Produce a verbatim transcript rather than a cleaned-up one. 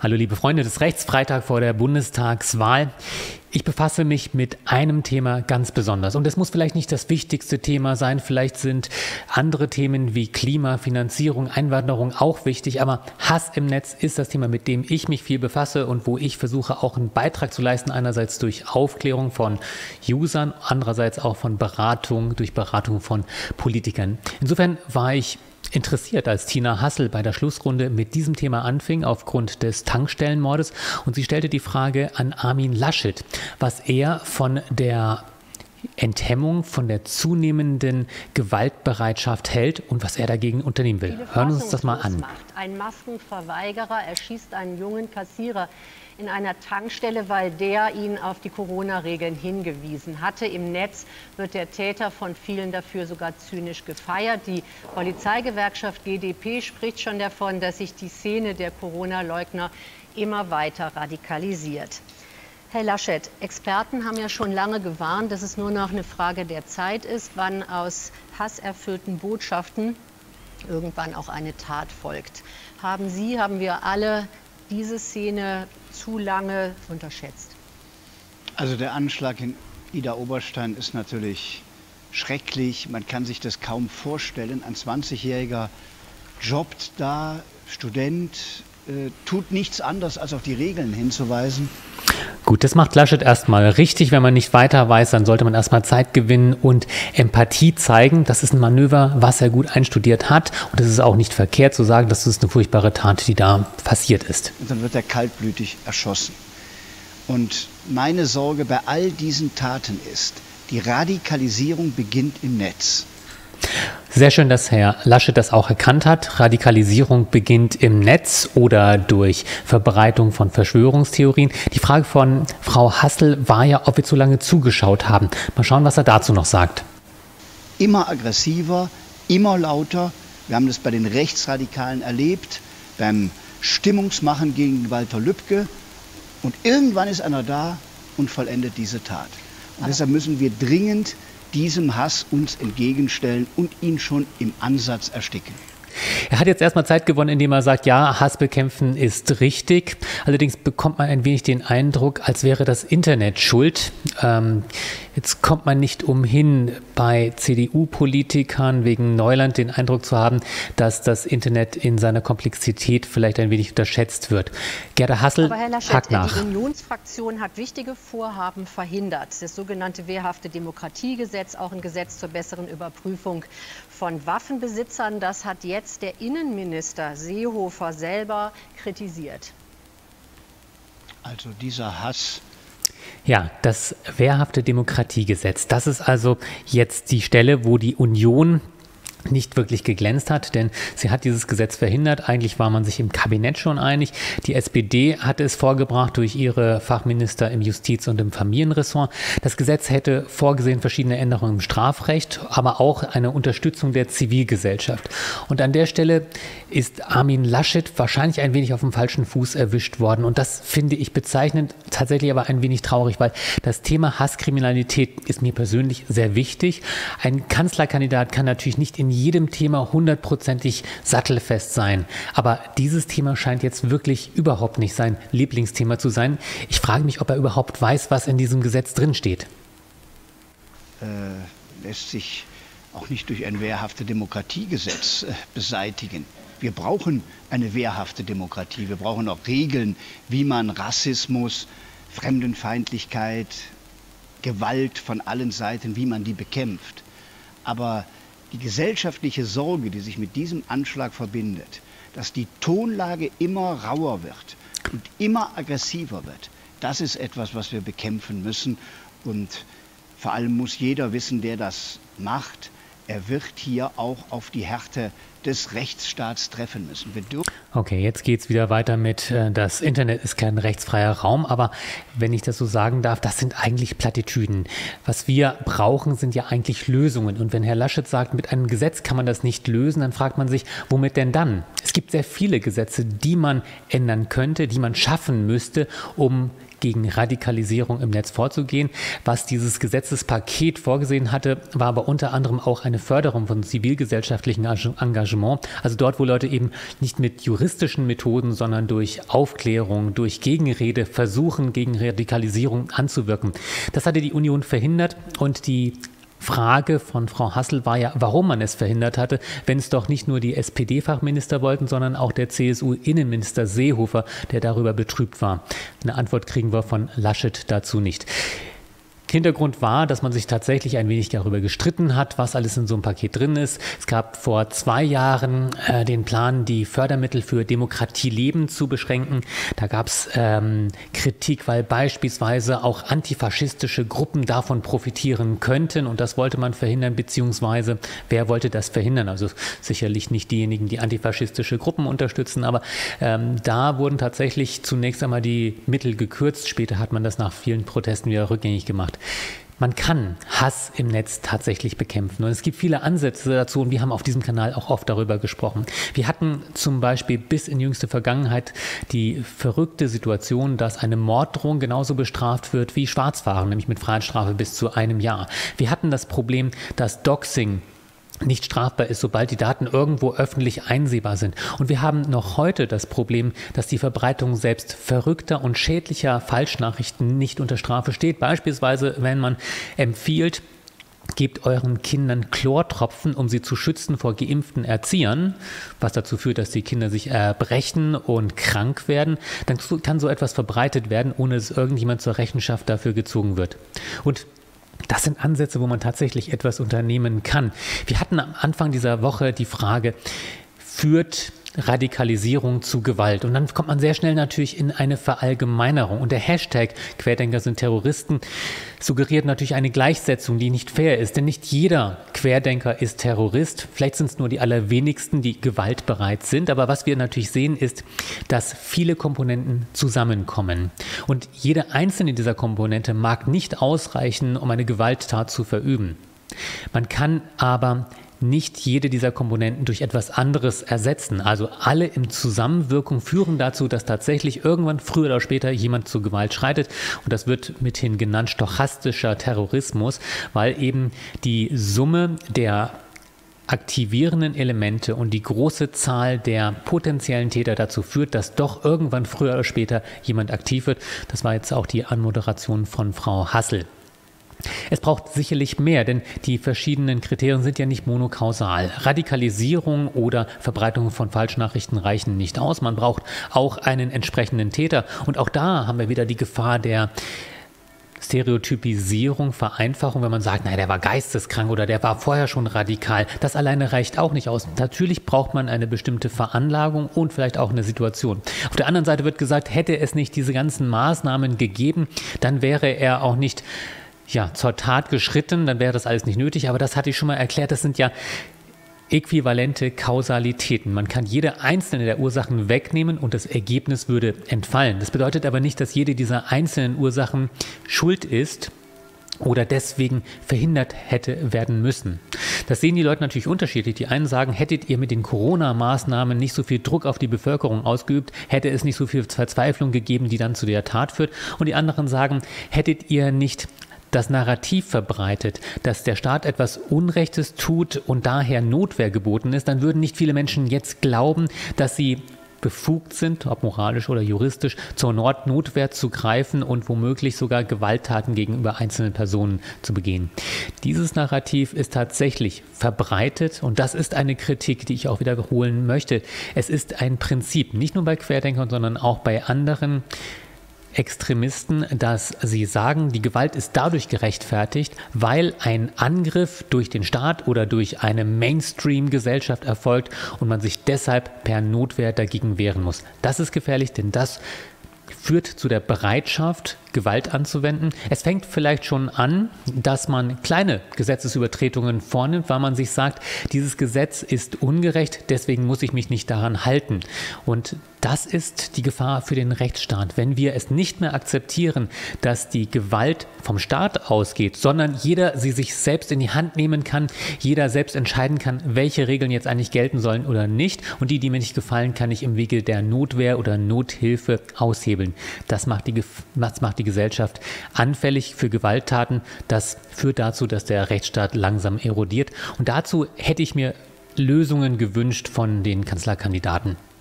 Hallo liebe Freunde des Rechts, Freitag vor der Bundestagswahl. Ich befasse mich mit einem Thema ganz besonders und es muss vielleicht nicht das wichtigste Thema sein, vielleicht sind andere Themen wie Klima, Finanzierung, Einwanderung auch wichtig, aber Hass im Netz ist das Thema, mit dem ich mich viel befasse und wo ich versuche auch einen Beitrag zu leisten, einerseits durch Aufklärung von Usern, andererseits auch von Beratung, durch Beratung von Politikern. Insofern war ich interessiert, als Tina Hassel bei der Schlussrunde mit diesem Thema anfing, aufgrund des Tankstellenmordes. Und sie stellte die Frage an Armin Laschet, was er von der Enthemmung, von der zunehmenden Gewaltbereitschaft hält und was er dagegen unternehmen will. Hören wir uns das mal an. Ein Maskenverweigerer erschießt einen jungen Kassierer in einer Tankstelle, weil der ihn auf die Corona-Regeln hingewiesen hatte. Im Netz wird der Täter von vielen dafür sogar zynisch gefeiert. Die Polizeigewerkschaft G D P spricht schon davon, dass sich die Szene der Corona-Leugner immer weiter radikalisiert. Herr Laschet, Experten haben ja schon lange gewarnt, dass es nur noch eine Frage der Zeit ist, wann aus hasserfüllten Botschaften irgendwann auch eine Tat folgt. Haben Sie, haben wir alle diese Szene zu lange unterschätzt? Also der Anschlag in Idar-Oberstein ist natürlich schrecklich. Man kann sich das kaum vorstellen. Ein zwanzigjähriger jobbt da, Student, äh, tut nichts anderes, als auf die Regeln hinzuweisen. Gut, das macht Laschet erstmal richtig. Wenn man nicht weiter weiß, dann sollte man erstmal Zeit gewinnen und Empathie zeigen. Das ist ein Manöver, was er gut einstudiert hat. Und es ist auch nicht verkehrt zu sagen, dass es eine furchtbare Tat, die da passiert ist. Und dann wird er kaltblütig erschossen. Und meine Sorge bei all diesen Taten ist, die Radikalisierung beginnt im Netz. Sehr schön, dass Herr Laschet das auch erkannt hat. Radikalisierung beginnt im Netz oder durch Verbreitung von Verschwörungstheorien. Die Frage von Frau Hassel war ja, ob wir zu lange zugeschaut haben. Mal schauen, was er dazu noch sagt. Immer aggressiver, immer lauter. Wir haben das bei den Rechtsradikalen erlebt, beim Stimmungsmachen gegen Walter Lübcke. Und irgendwann ist einer da und vollendet diese Tat. Und deshalb müssen wir dringend diesem Hass uns entgegenstellen und ihn schon im Ansatz ersticken. Er hat jetzt erstmal Zeit gewonnen, indem er sagt, ja, Hass bekämpfen ist richtig. Allerdings bekommt man ein wenig den Eindruck, als wäre das Internet schuld. Ähm, jetzt kommt man nicht umhin, bei C D U-Politikern wegen Neuland den Eindruck zu haben, dass das Internet in seiner Komplexität vielleicht ein wenig unterschätzt wird. Gerda Hassel, Aber Herr Laschet, hakt nach. Die Unionsfraktion hat wichtige Vorhaben verhindert. Das sogenannte wehrhafte Demokratiegesetz, auch ein Gesetz zur besseren Überprüfung von Waffenbesitzern, das hat jetzt der Innenminister Seehofer selber kritisiert. Also dieser Hass. Ja, das wehrhafte Demokratiegesetz, das ist also jetzt die Stelle, wo die Union nicht wirklich geglänzt hat, denn sie hat dieses Gesetz verhindert. Eigentlich war man sich im Kabinett schon einig. Die S P D hatte es vorgebracht durch ihre Fachminister im Justiz- und im Familienressort. Das Gesetz hätte vorgesehen verschiedene Änderungen im Strafrecht, aber auch eine Unterstützung der Zivilgesellschaft. Und an der Stelle ist Armin Laschet wahrscheinlich ein wenig auf dem falschen Fuß erwischt worden. Und das finde ich bezeichnend, tatsächlich aber ein wenig traurig, weil das Thema Hasskriminalität ist mir persönlich sehr wichtig. Ein Kanzlerkandidat kann natürlich nicht in jedem Thema hundertprozentig sattelfest sein. Aber dieses Thema scheint jetzt wirklich überhaupt nicht sein Lieblingsthema zu sein. Ich frage mich, ob er überhaupt weiß, was in diesem Gesetz drinsteht. Äh, lässt sich auch nicht durch ein wehrhafte Demokratiegesetz äh, beseitigen. Wir brauchen eine wehrhafte Demokratie. Wir brauchen auch Regeln, wie man Rassismus, Fremdenfeindlichkeit, Gewalt von allen Seiten, wie man die bekämpft. Aber die gesellschaftliche Sorge, die sich mit diesem Anschlag verbindet, dass die Tonlage immer rauer wird und immer aggressiver wird, das ist etwas, was wir bekämpfen müssen. Und vor allem muss jeder wissen, der das macht, er wird hier auch auf die Härte des Rechtsstaats treffen müssen. Wir okay, jetzt geht es wieder weiter mit, äh, das Internet ist kein rechtsfreier Raum, aber wenn ich das so sagen darf, das sind eigentlich Plattitüden. Was wir brauchen, sind ja eigentlich Lösungen. Und wenn Herr Laschet sagt, mit einem Gesetz kann man das nicht lösen, dann fragt man sich, womit denn dann? Es gibt sehr viele Gesetze, die man ändern könnte, die man schaffen müsste, um gegen Radikalisierung im Netz vorzugehen. Was dieses Gesetzespaket vorgesehen hatte, war aber unter anderem auch eine Förderung von zivilgesellschaftlichem Engagement. Also dort, wo Leute eben nicht mit juristischen Methoden, sondern durch Aufklärung, durch Gegenrede versuchen, gegen Radikalisierung anzuwirken. Das hatte die Union verhindert und die Frage von Frau Hassel war ja, warum man es verhindert hatte, wenn es doch nicht nur die S P D-Fachminister wollten, sondern auch der C S U-Innenminister Seehofer, der darüber betrübt war. Eine Antwort kriegen wir von Laschet dazu nicht. Hintergrund war, dass man sich tatsächlich ein wenig darüber gestritten hat, was alles in so einem Paket drin ist. Es gab vor zwei Jahren äh, den Plan, die Fördermittel für Demokratie leben zu beschränken. Da gab es ähm, Kritik, weil beispielsweise auch antifaschistische Gruppen davon profitieren könnten. Und das wollte man verhindern, beziehungsweise wer wollte das verhindern? Also sicherlich nicht diejenigen, die antifaschistische Gruppen unterstützen, aber ähm, da wurden tatsächlich zunächst einmal die Mittel gekürzt. Später hat man das nach vielen Protesten wieder rückgängig gemacht. Man kann Hass im Netz tatsächlich bekämpfen und es gibt viele Ansätze dazu und wir haben auf diesem Kanal auch oft darüber gesprochen. Wir hatten zum Beispiel bis in jüngste Vergangenheit die verrückte Situation, dass eine Morddrohung genauso bestraft wird wie Schwarzfahren, nämlich mit Freiheitsstrafe bis zu einem Jahr. Wir hatten das Problem, dass Doxing nicht strafbar ist, sobald die Daten irgendwo öffentlich einsehbar sind. Und wir haben noch heute das Problem, dass die Verbreitung selbst verrückter und schädlicher Falschnachrichten nicht unter Strafe steht. Beispielsweise, wenn man empfiehlt, gebt euren Kindern Chlortropfen, um sie zu schützen vor geimpften Erziehern, was dazu führt, dass die Kinder sich erbrechen und krank werden, dann kann so etwas verbreitet werden, ohne dass irgendjemand zur Rechenschaft dafür gezogen wird. Und das sind Ansätze, wo man tatsächlich etwas unternehmen kann. Wir hatten am Anfang dieser Woche die Frage, führt Radikalisierung zu Gewalt? Und dann kommt man sehr schnell natürlich in eine Verallgemeinerung. Und der Hashtag Querdenker sind Terroristen suggeriert natürlich eine Gleichsetzung, die nicht fair ist. Denn nicht jeder Querdenker ist Terrorist. Vielleicht sind es nur die allerwenigsten, die gewaltbereit sind. Aber was wir natürlich sehen, ist, dass viele Komponenten zusammenkommen. Und jede einzelne dieser Komponente mag nicht ausreichen, um eine Gewalttat zu verüben. Man kann aber nicht jede dieser Komponenten durch etwas anderes ersetzen. Also alle in Zusammenwirkung führen dazu, dass tatsächlich irgendwann früher oder später jemand zur Gewalt schreitet. Und das wird mithin genannt stochastischer Terrorismus, weil eben die Summe der aktivierenden Elemente und die große Zahl der potenziellen Täter dazu führt, dass doch irgendwann früher oder später jemand aktiv wird. Das war jetzt auch die Anmoderation von Frau Hassel. Es braucht sicherlich mehr, denn die verschiedenen Kriterien sind ja nicht monokausal. Radikalisierung oder Verbreitung von Falschnachrichten reichen nicht aus. Man braucht auch einen entsprechenden Täter. Und auch da haben wir wieder die Gefahr der Stereotypisierung, Vereinfachung, wenn man sagt, naja, der war geisteskrank oder der war vorher schon radikal. Das alleine reicht auch nicht aus. Natürlich braucht man eine bestimmte Veranlagung und vielleicht auch eine Situation. Auf der anderen Seite wird gesagt, hätte es nicht diese ganzen Maßnahmen gegeben, dann wäre er auch nicht ja, zur Tat geschritten, dann wäre das alles nicht nötig. Aber das hatte ich schon mal erklärt, das sind ja äquivalente Kausalitäten. Man kann jede einzelne der Ursachen wegnehmen und das Ergebnis würde entfallen. Das bedeutet aber nicht, dass jede dieser einzelnen Ursachen schuld ist oder deswegen verhindert hätte werden müssen. Das sehen die Leute natürlich unterschiedlich. Die einen sagen, hättet ihr mit den Corona-Maßnahmen nicht so viel Druck auf die Bevölkerung ausgeübt, hätte es nicht so viel Verzweiflung gegeben, die dann zu der Tat führt. Und die anderen sagen, hättet ihr nicht das Narrativ verbreitet, dass der Staat etwas Unrechtes tut und daher Notwehr geboten ist, dann würden nicht viele Menschen jetzt glauben, dass sie befugt sind, ob moralisch oder juristisch, zur Notwehr zu greifen und womöglich sogar Gewalttaten gegenüber einzelnen Personen zu begehen. Dieses Narrativ ist tatsächlich verbreitet und das ist eine Kritik, die ich auch wiederholen möchte. Es ist ein Prinzip, nicht nur bei Querdenkern, sondern auch bei anderen Extremisten, dass sie sagen, die Gewalt ist dadurch gerechtfertigt, weil ein Angriff durch den Staat oder durch eine Mainstream-Gesellschaft erfolgt und man sich deshalb per Notwehr dagegen wehren muss. Das ist gefährlich, denn das führt zu der Bereitschaft, Gewalt anzuwenden. Es fängt vielleicht schon an, dass man kleine Gesetzesübertretungen vornimmt, weil man sich sagt, dieses Gesetz ist ungerecht, deswegen muss ich mich nicht daran halten. Und das ist die Gefahr für den Rechtsstaat. Wenn wir es nicht mehr akzeptieren, dass die Gewalt vom Staat ausgeht, sondern jeder sie sich selbst in die Hand nehmen kann, jeder selbst entscheiden kann, welche Regeln jetzt eigentlich gelten sollen oder nicht, und die, die mir nicht gefallen, kann ich im Wege der Notwehr oder Nothilfe aushebeln. Das macht die, das macht die Gesellschaft anfällig für Gewalttaten. Das führt dazu, dass der Rechtsstaat langsam erodiert. Und dazu hätte ich mir Lösungen gewünscht von den Kanzlerkandidaten.